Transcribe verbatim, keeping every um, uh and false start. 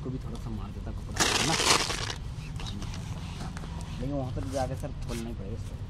इसको भी थोड़ा सा मार देता कपड़ा है ना, लेकिन वहाँ पर जाके सर खोलना ही पड़ेगा इसको।